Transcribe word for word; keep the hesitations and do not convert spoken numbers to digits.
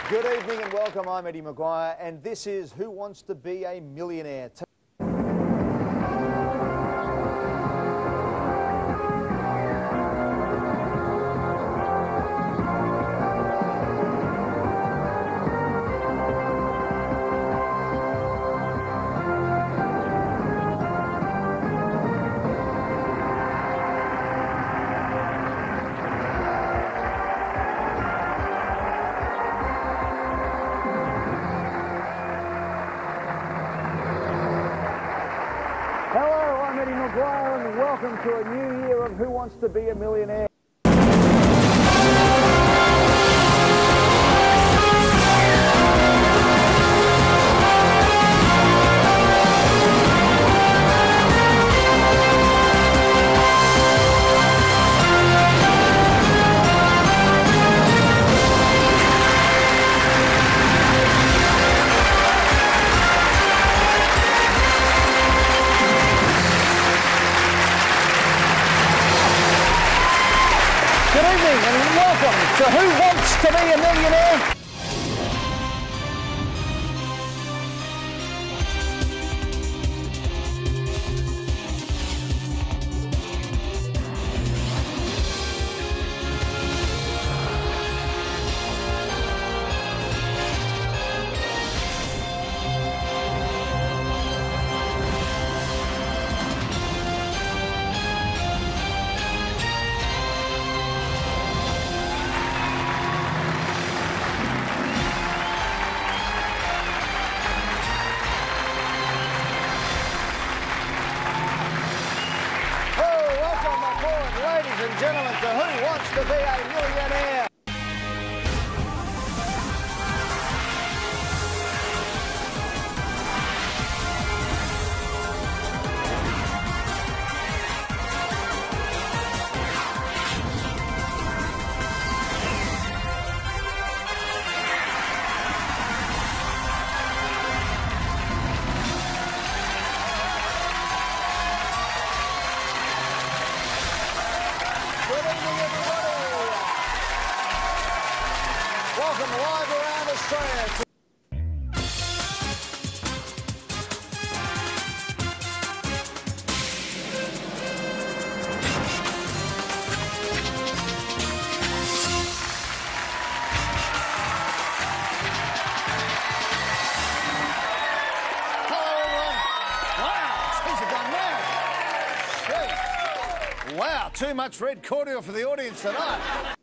Good evening and welcome. I'm Eddie Maguire and this is Who Wants to Be a Millionaire? Hello, I'm Eddie Maguire and welcome to a new year of Who Wants to Be a Millionaire? Good evening and welcome to Who Wants to Be a Millionaire? Ladies and gentlemen, to Who Wants to Be a Millionaire? Good evening, everybody. Welcome live around Australia. To Hello, everyone. Wow, things have gone mad. Jeez. Wow, too much red cordial for the audience tonight.